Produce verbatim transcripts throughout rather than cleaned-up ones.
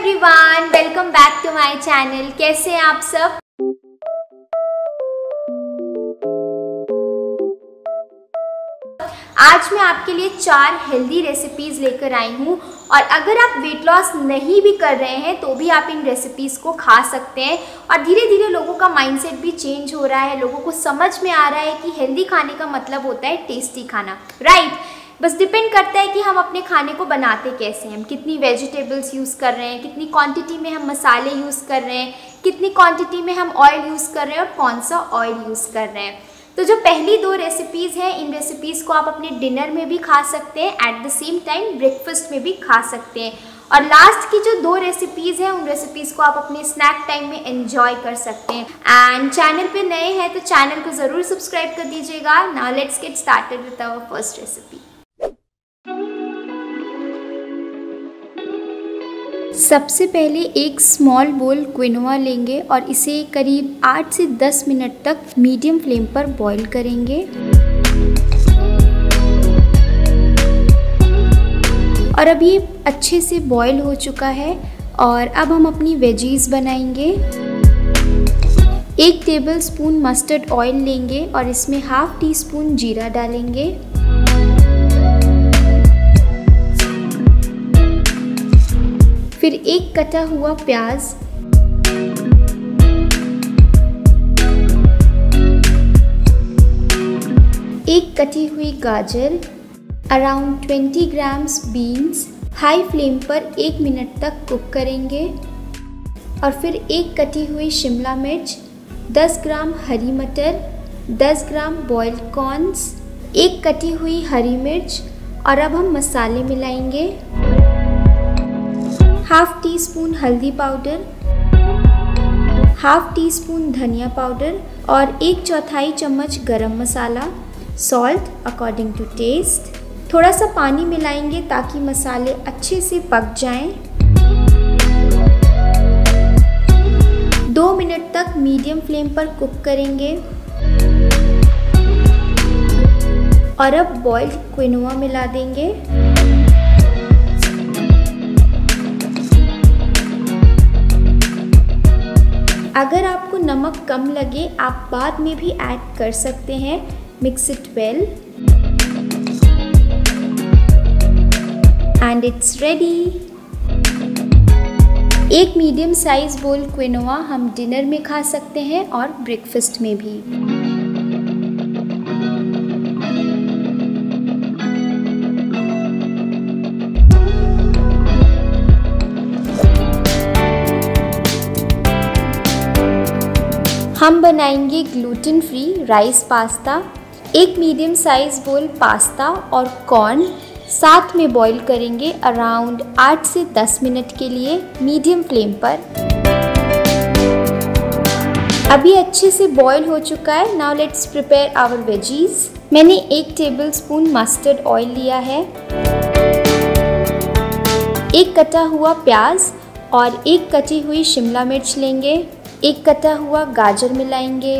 Everyone, welcome back to my channel. कैसे हैं आप सब? आज मैं आपके लिए चार हेल्दी रेसिपीज़ लेकर आई हूँ और अगर आप वेट लॉस नहीं भी कर रहे हैं तो भी आप इन रेसिपीज़ को खा सकते हैं। और धीरे धीरे लोगों का माइंडसेट भी चेंज हो रहा है, लोगों को समझ में आ रहा है कि हेल्दी खाने का मतलब होता है टेस्टी खाना, राइट। बस डिपेंड करता है कि हम अपने खाने को बनाते कैसे हैं, हम कितनी वेजिटेबल्स यूज़ कर रहे हैं, कितनी क्वांटिटी में हम मसाले यूज़ कर रहे हैं, कितनी क्वांटिटी में हम ऑयल यूज़ कर रहे हैं और कौन सा ऑयल यूज़ कर रहे हैं। तो जो पहली दो रेसिपीज़ हैं, इन रेसिपीज़ को आप अपने डिनर में भी खा सकते हैं, at the same time breakfast में भी खा सकते हैं। और लास्ट की जो दो रेसिपीज़ हैं, उन रेसिपीज़ को आप अपने स्नैक टाइम में एंजॉय कर सकते हैं। एंड चैनल पे नए हैं तो चैनल को ज़रूर सब्सक्राइब कर दीजिएगा। Now let's get started with our first recipe. सबसे पहले एक स्मॉल बोल क्विनोआ लेंगे और इसे करीब आठ से दस मिनट तक मीडियम फ्लेम पर बॉईल करेंगे। और अब ये अच्छे से बॉईल हो चुका है और अब हम अपनी वेजीज बनाएंगे। एक टेबलस्पून मस्टर्ड ऑयल लेंगे और इसमें हाफ टी स्पून जीरा डालेंगे। फिर एक कटा हुआ प्याज, एक कटी हुई गाजर, अराउंड बीस ग्राम्स बीन्स हाई फ्लेम पर एक मिनट तक कुक करेंगे। और फिर एक कटी हुई शिमला मिर्च, दस ग्राम हरी मटर, दस ग्राम बॉइल्ड कॉर्न्स, एक कटी हुई हरी मिर्च। और अब हम मसाले मिलाएंगे। हाफ टी स्पून हल्दी पाउडर, हाफ टी स्पून धनिया पाउडर और एक चौथाई चम्मच गरम मसाला, सॉल्ट अकॉर्डिंग टू टेस्ट। थोड़ा सा पानी मिलाएंगे ताकि मसाले अच्छे से पक जाएं। दो मिनट तक मीडियम फ्लेम पर कुक करेंगे। और अब बॉइल्ड क्विनोआ मिला देंगे। अगर आपको नमक कम लगे आप बाद में भी ऐड कर सकते हैं। Mix it well and it's ready. एक मीडियम साइज बोल क्विनोआ हम डिनर में खा सकते हैं और ब्रेकफास्ट में भी। हम बनाएंगे ग्लूटेन फ्री राइस पास्ता। एक मीडियम साइज बोल पास्ता और कॉर्न साथ में बॉईल करेंगे अराउंड आठ से दस मिनट के लिए मीडियम फ्लेम पर। अभी अच्छे से बॉईल हो चुका है। Now let's prepare our veggies. मैंने एक टेबलस्पून मस्टर्ड ऑयल लिया है, एक कटा हुआ प्याज और एक कटी हुई शिमला मिर्च लेंगे। एक कटा हुआ गाजर मिलाएंगे।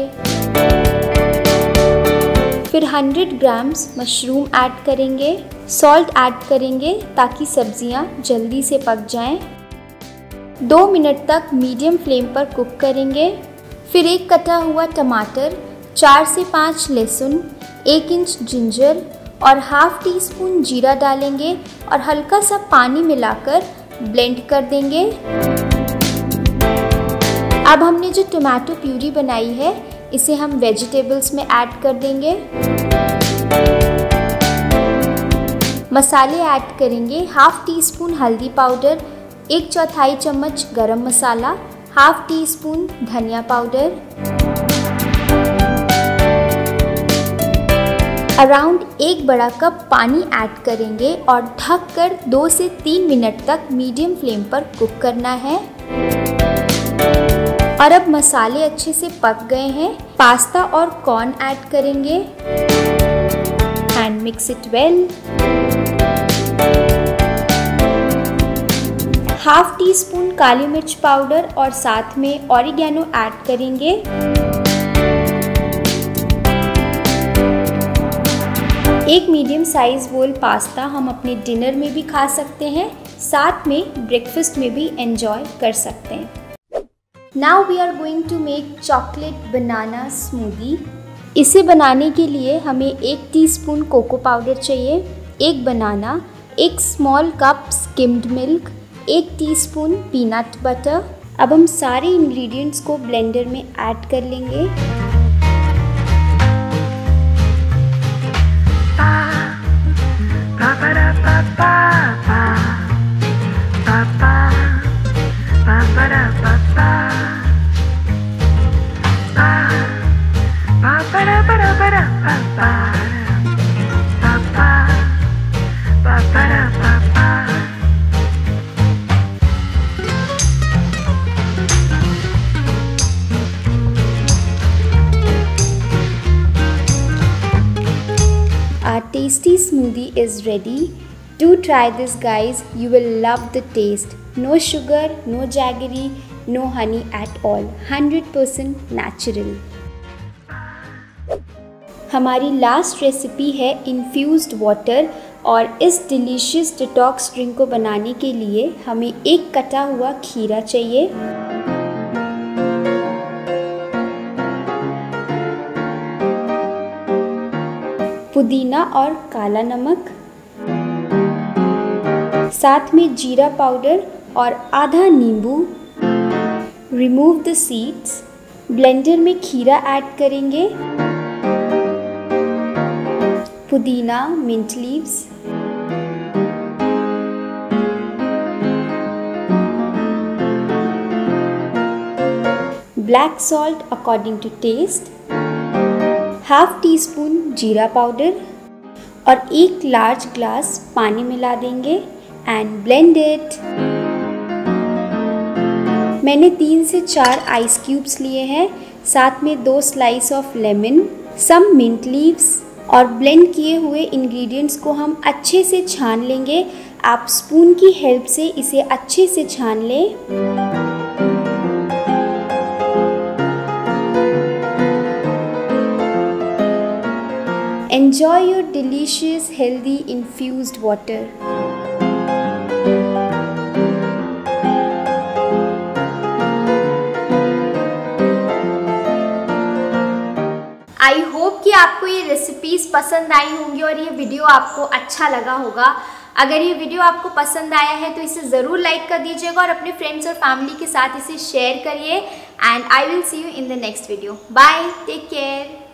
फिर सौ ग्राम्स मशरूम ऐड करेंगे। सॉल्ट ऐड करेंगे ताकि सब्जियां जल्दी से पक जाएं। दो मिनट तक मीडियम फ्लेम पर कुक करेंगे। फिर एक कटा हुआ टमाटर, चार से पाँच लहसुन, एक इंच जिंजर और हाफ टी स्पून जीरा डालेंगे और हल्का सा पानी मिलाकर ब्लेंड कर देंगे। अब हमने जो टोमेटो प्यूरी बनाई है इसे हम वेजिटेबल्स में ऐड कर देंगे। मसाले ऐड करेंगे। हाफ टी स्पून हल्दी पाउडर, एक चौथाई चम्मच गरम मसाला, हाफ टी स्पून धनिया पाउडर। अराउंड एक बड़ा कप पानी ऐड करेंगे और ढककर दो से तीन मिनट तक मीडियम फ्लेम पर कुक करना है। और अब मसाले अच्छे से पक गए हैं। पास्ता और कॉर्न ऐड करेंगे and mix it well. Half teaspoon काली मिर्च पाउडर और साथ में ऑरिगेनो ऐड करेंगे। एक मीडियम साइज बोल पास्ता हम अपने डिनर में भी खा सकते हैं साथ में ब्रेकफास्ट में भी एंजॉय कर सकते हैं। Now we are going to make chocolate banana smoothie. इसे बनाने के लिए हमें एक टीस्पून कोको पाउडर चाहिए, एक बनाना, एक स्मॉल कप स्किम्ड मिल्क, एक टीस्पून पीनट बटर। अब हम सारे इंग्रेडिएंट्स को ब्लेंडर में ऐड कर लेंगे। Our tasty smoothie is ready. Do try this, guys. You will love the taste. No sugar, no jaggery, no honey at all. one hundred percent natural. हमारी last recipe है infused water और इस delicious detox drink को बनाने के लिए हमें एक कटा हुआ खीरा चाहिए, पुदीना और काला नमक, साथ में जीरा पाउडर और आधा नींबू। Remove the seeds. ब्लेंडर में खीरा ऐड करेंगे, पुदीना, mint leaves, black salt according to taste, half teaspoon जीरा पाउडर और एक लार्ज ग्लास पानी मिला देंगे एंड ब्लेंड इट। मैंने तीन से चार आइस क्यूब्स लिए हैं, साथ में दो slice of lemon, some mint leaves और ब्लेंड किए हुए इंग्रेडिएंट्स को हम अच्छे से छान लेंगे। आप स्पून की हेल्प से इसे अच्छे से छान लें। Enjoy your delicious, healthy infused water. I hope कि आपको ये रेसिपीज़ पसंद आई होंगी और ये वीडियो आपको अच्छा लगा होगा। अगर ये वीडियो आपको पसंद आया है तो इसे ज़रूर लाइक कर दीजिएगा और अपने फ्रेंड्स और फैमिली के साथ इसे शेयर करिए। And I will see you in the next video. Bye, take care.